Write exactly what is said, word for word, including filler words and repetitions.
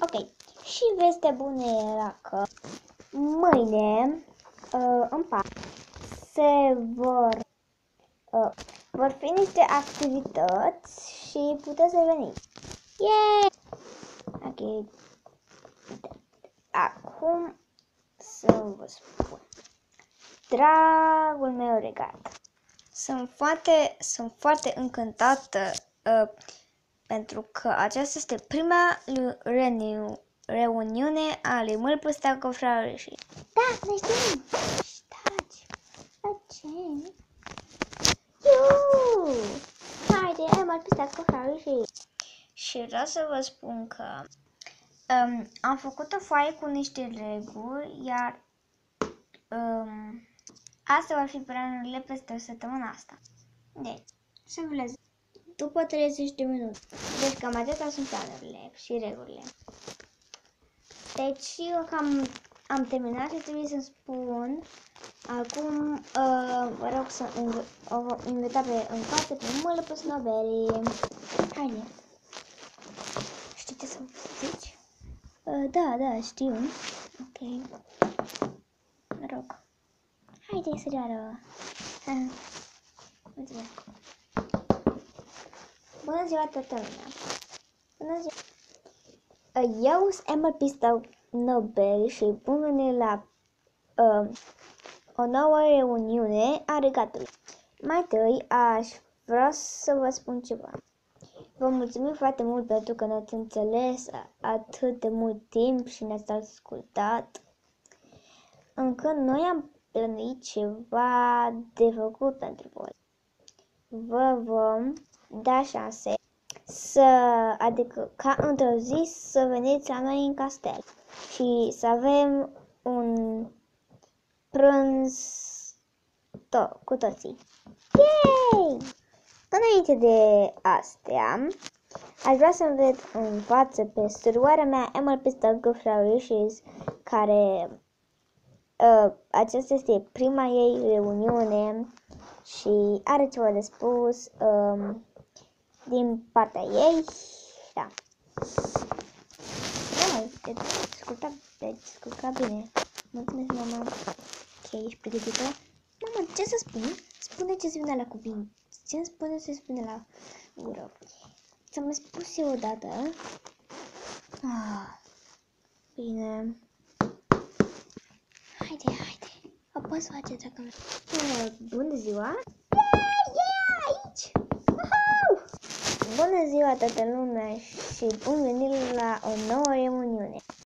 Ok. Și vestea bună era că mâine uh, în parc se vor uh, vor fi niște activități și puteți să veniți. Yay! Ok. Acum să vă spun. Dragul meu regat. Sunt foarte, sunt foarte încântată uh, pentru că aceasta este prima reuniune reuniune a lui Mâlpă Steacă Frauleșii. Da, noi știm! Taci! Taci! Iuuu! Haide, ai Mâlpă Steacă Frauleșii! Și vreau să vă spun că um, am făcut o foaie cu niște reguli, iar um, asta va fi planurile peste o săptămână asta. Deci, să vă le zic. După treizeci de minute. Deci cam atâtea sunt planurile și regulile. Deci eu cam am terminat și trebuie să spun. Acum uh, vă rog să o vom invita pe în față pe Mâlpă Snowberry. Haide. Știi ce să zici? Uh, da, da, știu. Ok. Mă rog. Haide, sărioară. Mulțumesc. Bună ziua, toată lumea. Bună ziua. Eu sunt Emma Pista Nobel și bun venit la uh, o nouă reuniune a regatului. Mai întâi aș vrea să vă spun ceva. Vă mulțumim foarte mult pentru că ne-ați înțeles atât de mult timp și ne-ați ascultat. Încă noi am plănuit ceva de făcut pentru voi. Vă vom da șanse să, adică ca într-o zi să veniți la noi în castel și să avem un prânz to- cu toții. Yay! Înainte de astea, aș vrea să ved în față pe suroarea mea, Emma Pista Frauleșis, care uh, aceasta este prima ei reuniune și are ceva de spus um, din partea ei. Da. Da, te descurca, te descurca bine. Mulțumesc, mama. Ok, ești pregătită? Mama, ce să spun? Spune ce se vine la cuvinte. Ce îmi spune să spune la gură? Ți-am mai spus eu odată. Ah, bine. Haide, haide. Apăs face dacă uh, bună ziua. Yeah, yeah, aici. Woohoo! Bună ziua toată lumea și bun venit la o nouă reuniune.